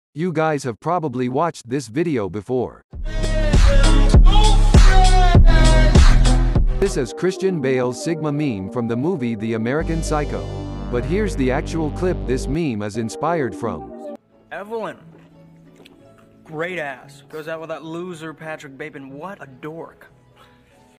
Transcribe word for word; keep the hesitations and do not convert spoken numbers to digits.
You guys have probably watched this video before. This is Christian Bale's Sigma meme from the movie The American Psycho. But here's the actual clip this meme is inspired from. Evelyn. Great ass. Goes out with that loser Patrick Bateman. What a dork.